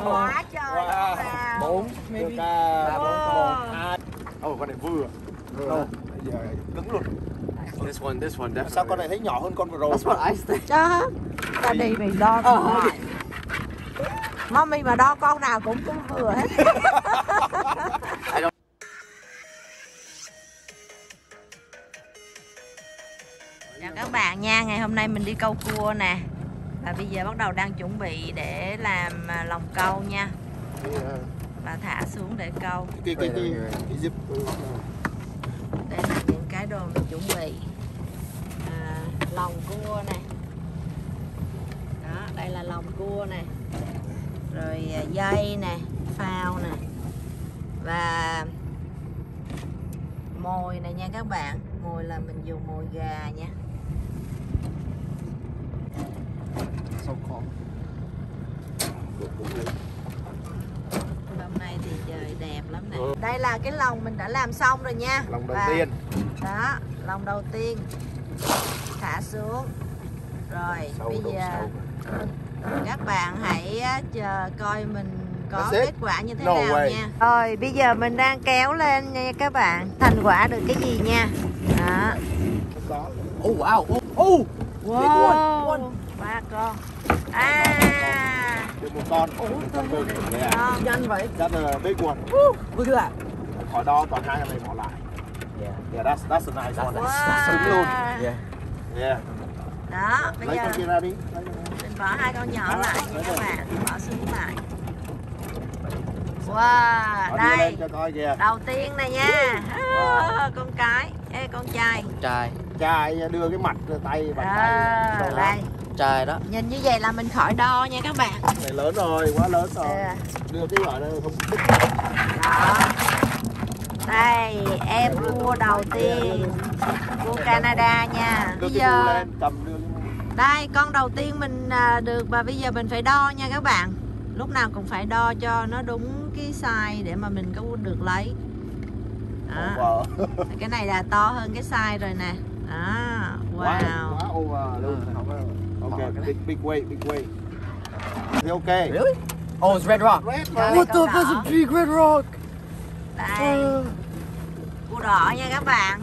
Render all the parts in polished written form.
Quá trời. Bốn. Được 3, 4 con. 2. Con này vừa. Đâu? Bây giờ cứng luôn. This one definitely. Sao con này thấy nhỏ hơn con vừa rồi? That's what I think. Đó. Ta đi mày đo con lại. Mommy mà đo con nào cũng vừa hết. Chào các bạn nha, ngày hôm nay mình đi câu cua nè. Và bây giờ bắt đầu đang chuẩn bị để làm lòng câu nha. Và thả xuống để câu. Cái zip. Đây là những cái đồ mình chuẩn bị. Lòng cua nè. Đó, đây là lòng cua nè. Rồi dây nè, phao nè. Và mồi này nha các bạn. Mồi là mình dùng mồi gà nha. Hôm nay thì trời đẹp lắm nè. Đây là cái lòng mình đã làm xong rồi nha. Lòng đầu tiên. Đó, lòng đầu tiên. Thả xuống. Rồi, bây giờ các bạn hãy chờ coi mình có kết quả như thế nào nha. Rồi, bây giờ mình đang kéo lên nha các bạn. Thành quả được cái gì nha. Đó. Oh wow. Oh. Wow. 3 con. Được 1 con. Nhanh vậy. That's a big one. Look at that. Khỏi đo, còn 2 con này bỏ lại. Yeah, that's a nice one. Xứng luôn. Yeah. Đó, bây Lấy giờ con kia ra đi. mình bỏ 2 con nhỏ lại nha các bạn, bỏ xuống lại. Wow, đây. Cho coi kìa. Đầu tiên này nha. Con cái, con trai. Trai đưa cái mặt tay bàn tay. Đây. Trai đó. Nhìn như vậy là mình khỏi đo nha các bạn. Này lớn rồi, quá lớn rồi. Đưa cái gọi là không đứt. Đó. Đây, em cua đầu tiên. Cua Canada nha. Bây giờ đây, con đầu tiên mình được và bây giờ mình phải đo nha các bạn. Lúc nào cũng phải đo cho nó đúng cái size để mà mình có được lấy. Đó. Cái này là to hơn cái size rồi nè. Đó. Wow. Quá over luôn. Ok, big weight. Okay. Really? Oh, it's red rock. What the? That's a big red rock. Đây. Cua đỏ nha các bạn.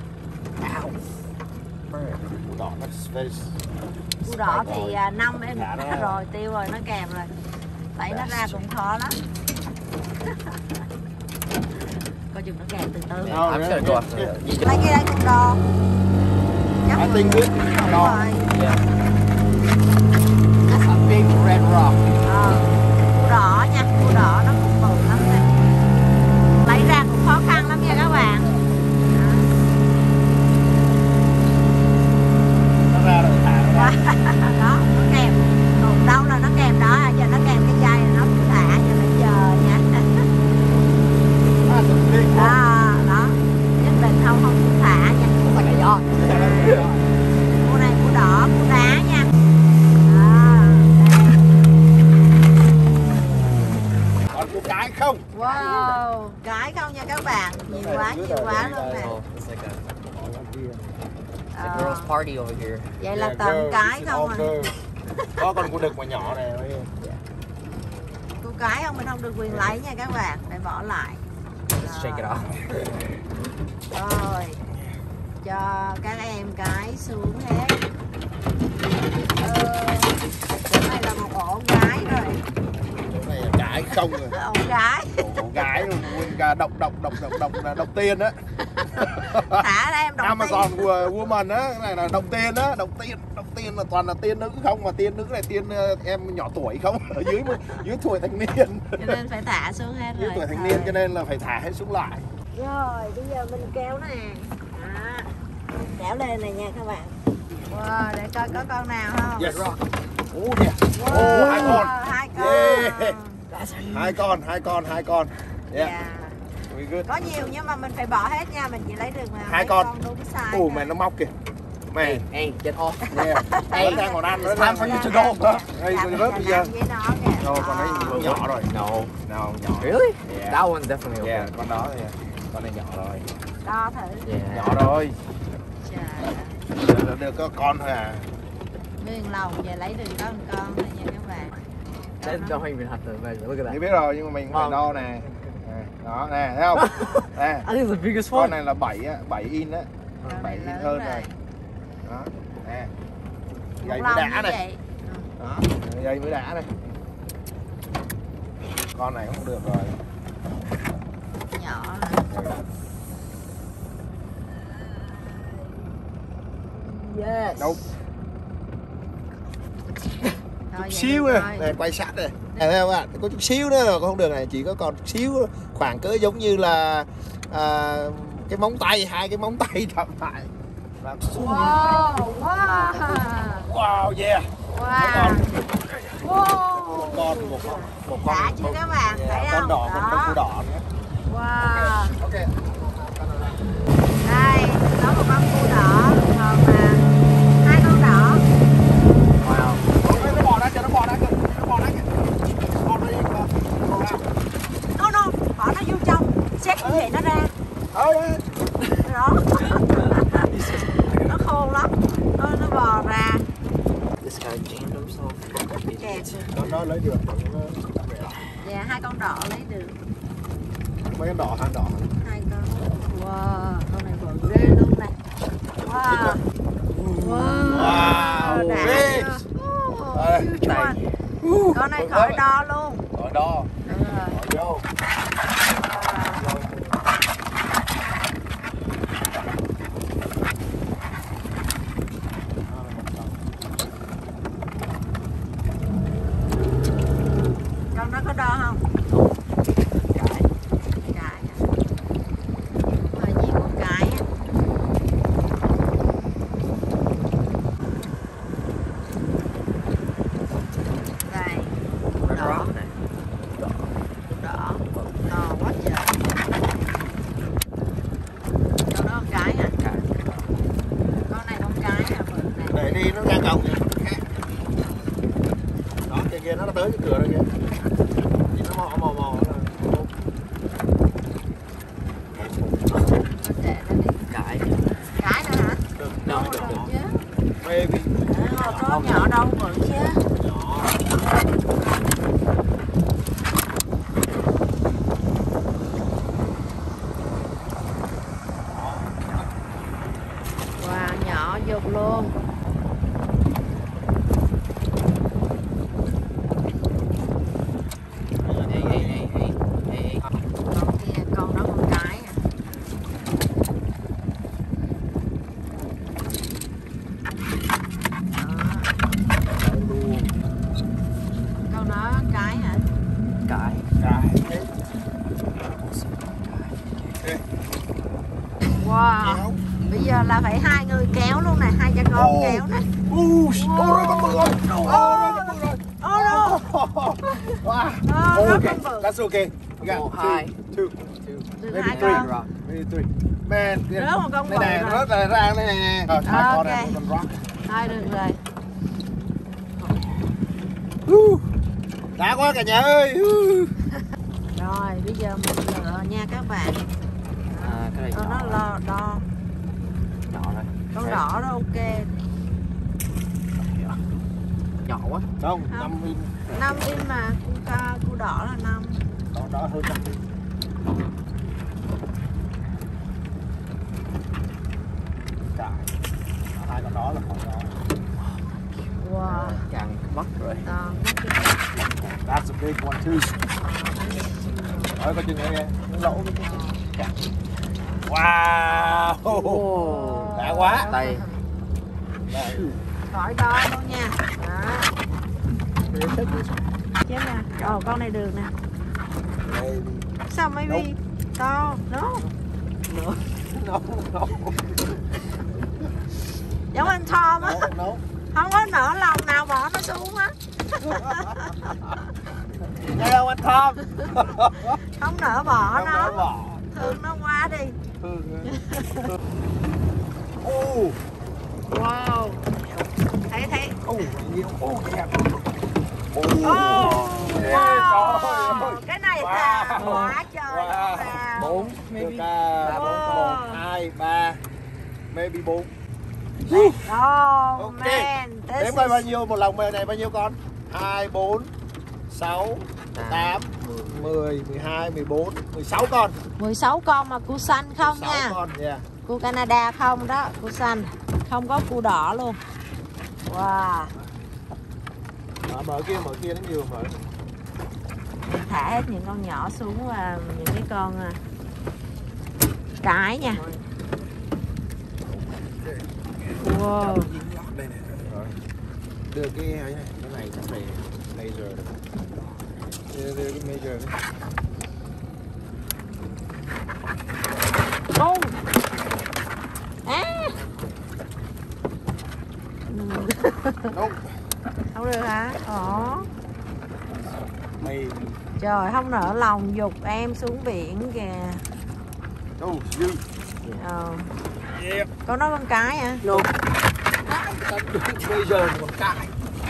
Cua đỏ, that's very... Cua đỏ thì 5 em rồi, tiêu rồi, nó kèm rồi. Lấy nó ra cũng khó lắm. Coi chừng nó kèm từ từ. Lấy cái đây cũng đo. I think biết đo. That's a big red rock. Cua đỏ nha, cua đỏ nó cũng bự lắm nè. Lấy ra cũng khó khăn lắm nha các bạn. Nó ra rồi thả nó ra. Đó, nó kèm. Còn đâu là nó kèm đó, giờ nó kèm cái dây nó thả cho nó chờ nha. Đó, nhất định không thả nha. It's like a yacht. Cua này cua đỏ, cua đá nha. Còn cua cái không? Wow, cái không nha các bạn. Nhiều quá luôn nè. The girls party over here. Vậy là toàn cái không à. Có con cua đực mà nhỏ này. Cua cái không, mình không được quyền lấy nha các bạn. Phải bỏ lại. Let's shake it off. Rồi. Cho các em cái xuống hết. Cái này là một ổ gái rồi. Cái này là cái không rồi. Ổ gái. Ổ gái rồi, nguyên cả độc tiên á. Thả ra em độc tiên. Amazon Woman á, cái này là độc tiên á, độc tiên là toàn là tiên nữ không, mà tiên nữ này tiên em nhỏ tuổi không, ở dưới tuổi thanh niên. Cho nên phải thả xuống hết rồi. Dưới tuổi thanh niên cho nên là phải thả hết xuống lại. Rồi, bây giờ mình kéo nè. Kéo lên này nha các bạn. Wow, để coi có con nào không? Yes. Wow, 2 con. 2 con. Yeah. 2 con. Yeah. Very good. Có nhiều nhưng mà mình phải bỏ hết nha, mình chỉ lấy được 2 con đúng size. Mày nó móc kìa. Mày. Hey, get off. Hey, đang còn ăn nữa. Time for you to go. Đây, rớt bây giờ. Con đấy nhỏ rồi. No, nhỏ. Really? Yeah. That one's definitely okay. Yeah, con đó thì con này nhỏ rồi. Đo thử. Yeah. Nhỏ rồi. Được có con thôi à. Nguyên lòng giờ lấy được có một con thôi nha các bạn. Don't even have to measure. Look at that. Chị biết rồi nhưng mà mình phải đo nè. Đó nè, thấy không? Nè. I think it's the biggest Con one. này là 7 in á. 7 in hơn này. Đó. Nè. Dây mới đã này. Đó, dây mới đã này. Con này không được rồi. Nhỏ. Yes. Đâu? Thôi, vậy Xíu được nè, rồi. này quay sát này. Thấy không ạ? Có chút xíu nữa con không được này, chỉ có còn chút xíu khoảng cỡ giống như là cái móng tay, 2 cái móng tay chậm lại. Wow, wow. Wow, yeah. Wow. Wow. Một con Đã chưa các bạn, thấy con không? đỏ, Đó. con cua đỏ nữa. Wow. Ok. Đây, có một con cua đỏ, còn 2 con đỏ. Wow. Nó bò ra kìa, nó bò ra kìa. Con nó đi kìa. No, bỏ nó vô trong, xếp như vậy nó ra. Đó. Nó khôn lắm. Nó bò ra. This guy jammed himself. Kẹt. Nó lấy được. Dạ, 2 con đỏ lấy được. Mấy con đỏ, 2 đỏ. 2 con. Wow, con này bự ghê luôn này. Wow. Wow. Đã Ghê. chưa? Huge one. Con này khỏi đo luôn. Khỏi đo. Khỏi vô. Con nó có đo không? Cái. Hơi nhiều con cái á. Đây. Đỏ. Đỏ. To quá trời. Con đó con cái hả? Con này con cái hả? Để đi nó ra cổng kìa. Đó, kia nó tới cái cửa rồi kìa. Nhìn nó mò. Guy. Cái nữa hả? No, Được no. chứ. Baby. Có nhỏ đâu bự chứ. Wow, nhỏ dục luôn. Hey. Con kia, con đó con cái à. Con đó cái hả? Guy. Wow. Bây giờ là phải 2 người kéo luôn này, 2 cha con kéo này. Ôi, con bự rồi. Oh no. Wow. Nó Okay, con bự. that's okay. We got Oh, hi. 2. Được maybe 2 three. con. Maybe 3. Man, Rớt một con đây bự nè, rồi. rớt là ra đây nè. Hai con này, Ok. một con rock. Thôi được rồi. Đã quá cả nhà ơi. Rồi, bây giờ mình lựa nha các bạn. Cái này Con nó lo đo. nhỏ thôi. Con đỏ đó ok. Nhỏ quá. Không, 5 in. 5 in mà, cua đỏ là 5. Con đó hơn 5 in. Cả. Hai con đó là khỏi đó. Wow, Càng mất rồi. to. That's a big one too. Rồi coi chừng nghe, nó lỗ cái. Wow. Đã quá. Đây. Đây. Khỏi đo luôn nha. Đó. Chết nè. Ồ, con này được nè. Đây. Sao maybe to? No. No. Giống anh Tom á. No. Không có nở lòng nào bỏ nó xuống á. Nghe không anh Tom? Không nỡ bỏ Không nỡ nó. bỏ. Thương nó quá đi. Oh. Wow. Thấy. Oh, nhiều. Oh, đẹp. Oh, Yeah, wow. trời ơi. Cái này Wow. là quá trời Wow. wow. 4 Được maybe. 4, Wow. 1, 2, 3, maybe 4. Oh Ok. man, this Đếm coi bao is nhiêu, một lòng mèo này bao nhiêu con? 2, 4, 6, 8, 10, 12, 14, 16 con. 16 con mà cua xanh không 16 nha. con, yeah. Cua Canada không đó, cua xanh. Không có cua đỏ luôn. Wow. Đó, mở kia nó nhiều mở. Thả hết những con nhỏ xuống và những cái con cái nha. Wow. Đây này. Rồi. Đưa cái này chắc này laser. Đưa cái laser này. Ô. À. Không. Không được hả? Ồ. Mày. Trời, không nỡ lòng giục em xuống biển kìa. Đâu, dư. Yeah. Con nói con cái hả? No. Bây giờ con cái.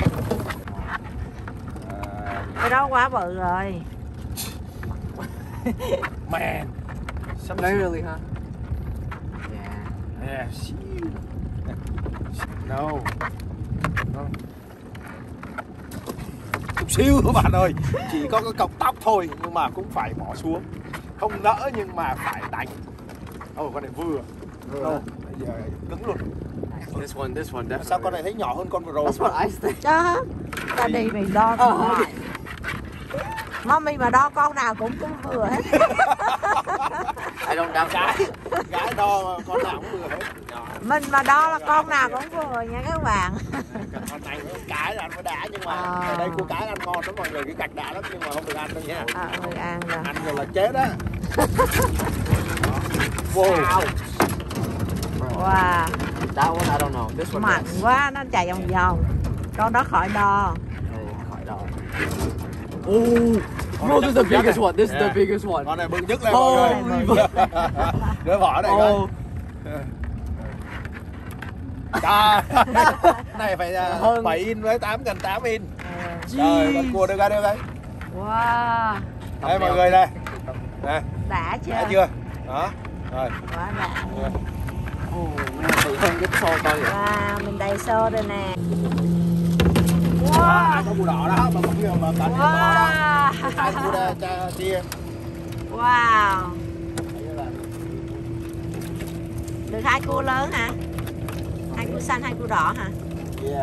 Cái đó quá bự rồi. Man. Really, huh? Yeah. No. Chút xíu các bạn ơi. Chỉ có cái cọng tóc thôi nhưng mà cũng phải bỏ xuống. Không nỡ nhưng mà phải đánh. Con này vừa. Bây giờ cứng luôn. This one definitely. Sao con này thấy nhỏ hơn con vừa rồi? That's what I think. Chứ ta đi mày đo con lại. Mommy mà đo con nào cũng vừa hết. I don't doubt that. Gái đo con nào cũng vừa hết. Mình mà đo là con nào cũng vừa nha các bạn. Con này cái là ăn có đá nhưng mà ở đây cua cái ăn ngon lắm mọi người, cái gạch đá lắm nhưng mà không được ăn đâu nha. Mình ăn rồi. Ăn rồi là chết á. Wow. Wow. That one I don't know. This one. Mạnh quá, nó chạy vòng vòng. Con đó khỏi đo. Khỏi đo. Oh, bro, this is the biggest one. This is the biggest one. Con này bự nhất đây mọi người. Đứa vỏ này coi. Này phải 7 in với 8 gần 8 in. Trời, con cua đưa ra. Wow. Đây mọi người đây. Đây. Đã chưa? Đã chưa? Đó. Rồi. Quá đã. Bự hơn cái xô coi vậy. Wow, mình đầy xô đây nè. Wow. Có cua đỏ đó, mà con kia mà bắn cua đó. Hai cua ra cha chia. Wow. Được 2 cua lớn hả? 2 cua xanh, 2 cua đỏ hả? Yeah.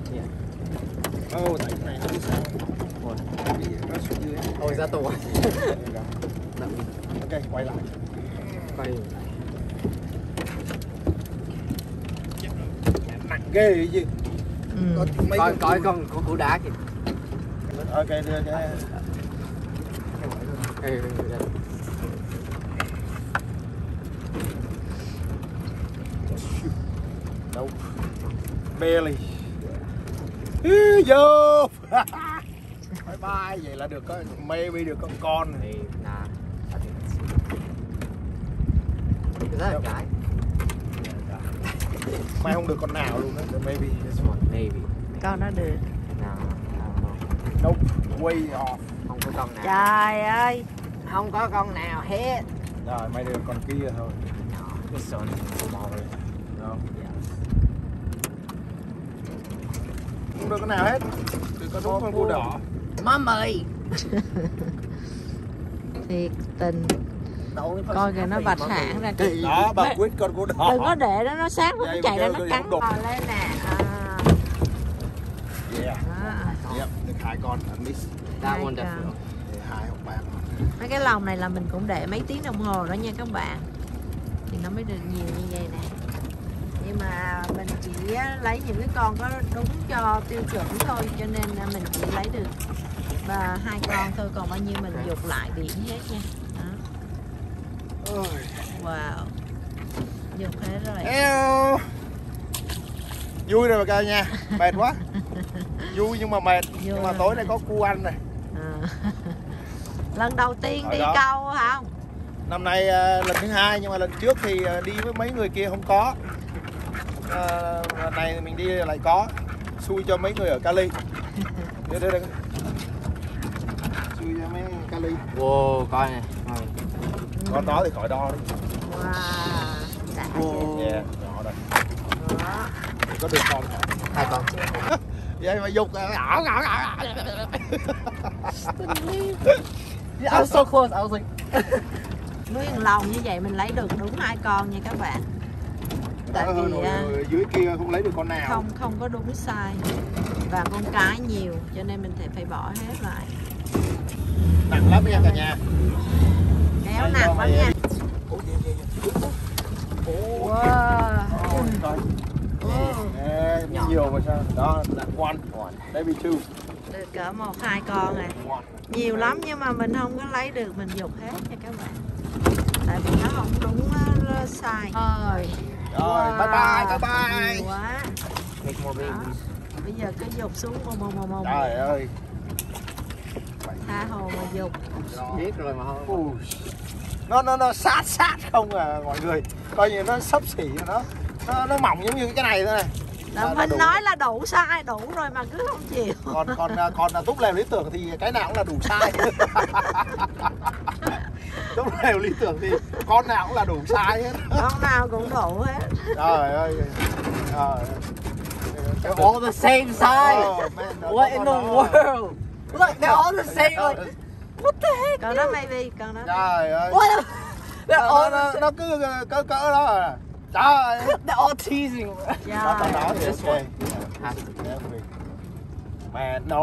Tại cái này nó bị sao? Nó xuống dưới. Ôi ra tù. Ok, quay lại. Nặng ghê vậy chứ. Coi con củ đá kìa. Ok, đưa cái. Đâu. Belly. Vô. Bye bye, vậy là được có maybe được con này. Rất là cái. Mai không được con nào luôn đó, maybe. This one, maybe. Con đó được. Nope, way off. Không có con nào. Trời ơi, không có con nào hết. Rồi, mày được con kia thôi. This one is smaller. No. Không được con nào hết. Chỉ có đúng con cua đỏ. Mommy. Thiệt tình. Coi kìa nó vạch hãng ra kìa. Đó, bà quyết con cua đỏ. Đừng có để nó sát nó chạy ra nó cắn bò lên nè. Yeah. Yep, được 2 con at least. That one definitely. 2 hoặc 3 con. Mấy cái lồng này là mình cũng để mấy tiếng đồng hồ đó nha các bạn. Thì nó mới được nhiều như vậy nè. Nhưng mà mình chỉ lấy những cái con có đúng cho tiêu chuẩn thôi, cho nên mình chỉ lấy được 2 con thôi, còn bao nhiêu mình dục lại biển hết nha. Đó. Wow, dục hết rồi. Hello. Vui rồi cả nha, mệt quá. Vui nhưng mà mệt. Nhưng mà tối nay có cua ăn này. Lần đầu tiên đi câu hả? Năm nay lần thứ 2 nhưng mà lần trước thì đi với mấy người kia không có. Lần này mình đi lại có. Xui cho mấy người ở Cali. Đây. Xui cho mấy Cali. Wow, coi nè. Con đó thì khỏi đo đi. Wow. Yeah, nhỏ đây. Có được con. 2 con. Vậy mà dục Yeah, I was so close. I was like, Nuôi bằng lòng như vậy mình lấy được đúng 2 con nha các bạn. Tại vì ở dưới kia không lấy được con nào. không có đúng size và con cái nhiều cho nên mình phải bỏ hết lại. Nặng lắm nha cả nhà. Kéo nặng lắm nha. Wow. Nhiều mà sao? Đó là one, maybe two. Được cỡ 1-2 con này. Nhiều lắm nhưng mà mình không có lấy được, mình dục hết nha các bạn. Tại vì nó không đúng size. Rồi, bye bye. Nhiều quá. Đó. Bây giờ cứ dục xuống mồm. Trời ơi. Tha hồ mà dục. biết rồi mà không. Nó sát không à mọi người. Coi như nó xấp xỉ nó mỏng giống như cái này thôi này. Mình nói là đủ size đủ rồi mà cứ không chịu. Còn là Túc Lều lý tưởng thì cái nào cũng là đủ size. Túc Lều lý tưởng thì con nào cũng là đủ size hết. Con nào cũng đủ hết. Trời ơi. They're all the same size. Oh, man, What in the world? Look, they're all the same. Like, what the heck? Con đó maybe, con đó. Trời ơi. What? They're all the same. Nó cứ cỡ đó à. Trời ơi. They're all teasing. Đó thì This ok. one has to be. Man, no.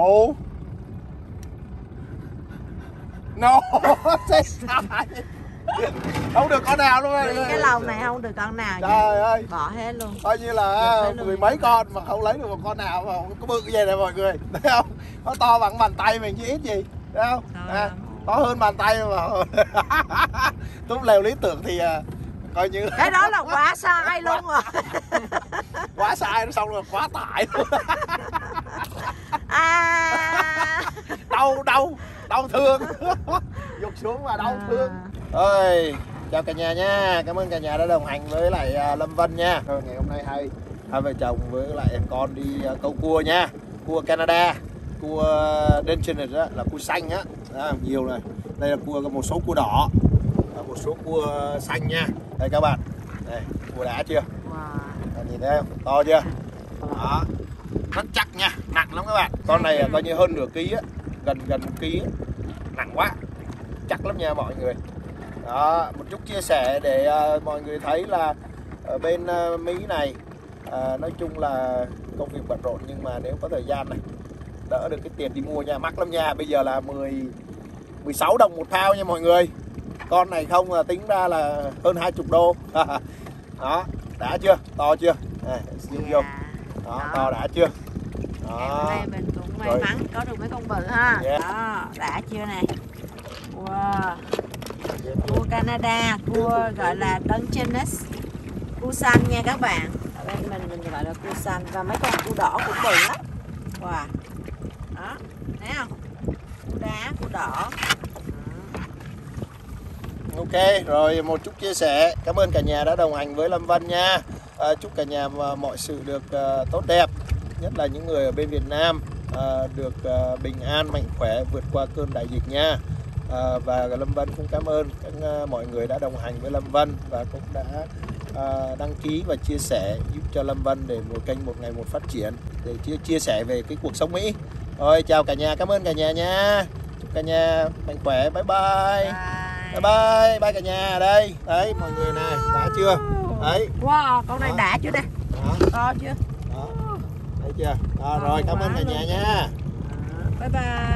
Chết sai. Không được con nào luôn. Cái lồng này không được con nào. Trời ơi. Bỏ hết luôn. Coi như là 10 mấy con mà không lấy được một con nào mà có bự vậy này mọi người. Thấy không? Nó to bằng bàn tay mình chứ ít gì. Thấy không? To hơn bàn tay mà. Túc Lều lý tưởng thì coi như cái đó là quá sai luôn rồi. quá sai nó xong rồi quá tải luôn. Đau thương. Dục xuống mà đau thương. Ơi, chào cả nhà nha. Cảm ơn cả nhà đã đồng hành với lại Lâm Vân nha. Ngày hôm nay hai vợ chồng với lại con đi câu cua nha. Cua Canada, cua Dention đó là cua xanh á. Nhiều này. Đây là một số cua đỏ, một số cua xanh nha. Đây các bạn. Đây, cua đã chưa? Wow. Nhìn thấy không? To chưa? Đó. Rất chắc nha, nặng lắm các bạn. Con này coi như hơn nửa ký á, gần 1 ký á. Nặng quá. Chắc lắm nha mọi người. Đó, một chút chia sẻ để mọi người thấy là ở bên Mỹ này nói chung là công việc bận rộn, nhưng mà nếu có thời gian này đỡ được cái tiền đi mua nha, mắc lắm nha. Bây giờ là 16 đồng 1 pound nha mọi người. Con này không là tính ra là hơn 20 đô. Đó, đã chưa? To chưa? Này, vô. Đó, to đã chưa? Đó. Hôm nay mình cũng may mắn có được mấy con bự ha. Đó, đã chưa này. Wow. Cua Canada, cua gọi là Dungeness, cua xanh nha các bạn. Ở bên mình gọi là cua xanh, và mấy con cua đỏ cũng bự lắm. Wow. Đó, thấy không? Cua đá, cua đỏ. Ok, rồi một chút chia sẻ. Cảm ơn cả nhà đã đồng hành với Lâm Vân nha. Chúc cả nhà mọi sự được tốt đẹp, nhất là những người ở bên Việt Nam được bình an, mạnh khỏe, vượt qua cơn đại dịch nha. Và Lâm Vân cũng cảm ơn mọi người đã đồng hành với Lâm Vân và cũng đã đăng ký và chia sẻ giúp cho Lâm Vân để một kênh Một Ngày Một phát triển, để chia sẻ về cái cuộc sống Mỹ. Rồi, chào cả nhà, cảm ơn cả nhà nha. Chúc cả nhà mạnh khỏe. Bye bye. Bye cả nhà. Đây, đấy mọi người này, đã chưa? Đấy. Wow, con này đã chưa đây? To chưa? Đó. Thấy chưa? Rồi, cảm ơn cả nhà nha. Bye bye.